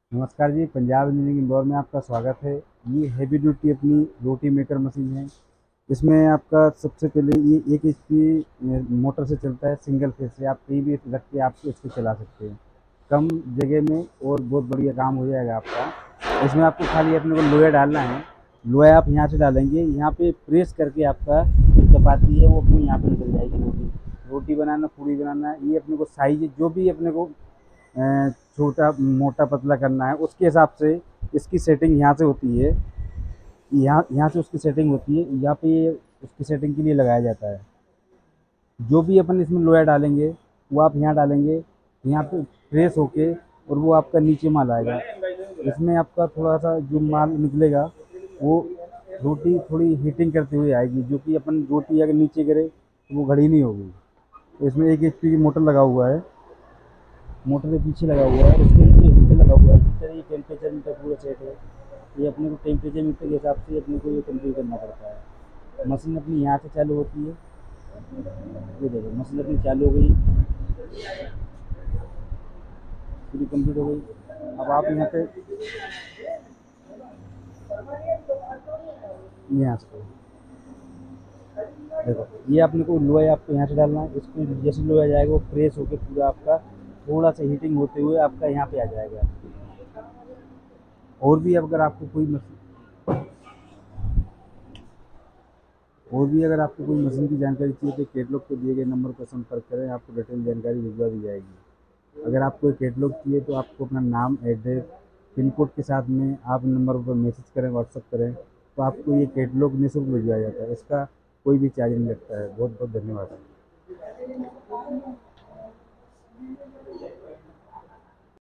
नमस्कार जी, पंजाब इंजीनियरिंग इंदौर में आपका स्वागत है। ये हैवी ड्यूटी अपनी रोटी मेकर मशीन है। इसमें आपका सबसे पहले ये 1 एचपी मोटर से चलता है, सिंगल फेज से। आप कहीं भी रख के आप इसको चला सकते हैं कम जगह में, और बहुत बढ़िया काम हो जाएगा आपका। इसमें आपको खाली अपने को लोहा डालना है। लोहा आप यहाँ से डालेंगे, यहाँ पे प्रेस करके आपका जो चपाती है वो अपनी यहाँ पे निकल जाएगी। रोटी रोटी बनाना, पूड़ी बनाना, ये अपने को साइज जो भी अपने को छोटा मोटा पतला करना है उसके हिसाब से इसकी सेटिंग यहाँ से होती है। यहाँ यहाँ से उसकी सेटिंग होती है, यहाँ पे ये उसकी सेटिंग के लिए लगाया जाता है। जो भी अपन इसमें लोहा डालेंगे वो आप यहाँ डालेंगे, यहाँ पे प्रेस होके और वो आपका नीचे माल आएगा। इसमें आपका थोड़ा सा जो माल निकलेगा वो रोटी थोड़ी हीटिंग करते हुए आएगी, जो कि अपन रोटी अगर नीचे गिरे तो वो घड़ी नहीं होगी। तो इसमें 1 एचपी की मोटर लगा हुआ है, मोटर के पीछे लगा हुआ है, उसके नीचे हीटर लगा हुआ है। हीटर ये टेम्परेचर मीटर पूरा सेट है। ये अपने को टेम्परेचर मीटर के हिसाब से अपने को ये कंट्रोल करना पड़ता है। मशीन अपनी यहाँ से चालू होती है। ये देखो मशीन अपनी चालू हो गई, पूरी कंप्लीट हो गई। अब आप यहाँ पे यहाँ से देखो, ये अपने को लोहा आपको यहाँ से डालना है। इसको जैसे लोहा जाएगा वो प्रेस होकर पूरा आपका थोड़ा सा हीटिंग होते हुए आपका यहाँ पे आ जाएगा। और भी अगर आपको कोई मशीन और भी अगर आपको कोई मशीन की जानकारी चाहिए तो कैटलॉग पे दिए गए नंबर पर संपर्क करें, आपको डिटेल जानकारी भिजवा दी जाएगी। अगर आपको कैटलॉग चाहिए तो आपको अपना नाम, एड्रेस, पिन कोड के साथ में आप नंबर पर मैसेज करें, व्हाट्सअप करें, तो आपको ये कैटलॉग निःशुल्क भिजवाया जाता है। इसका कोई भी चार्ज नहीं लगता है। बहुत बहुत धन्यवाद।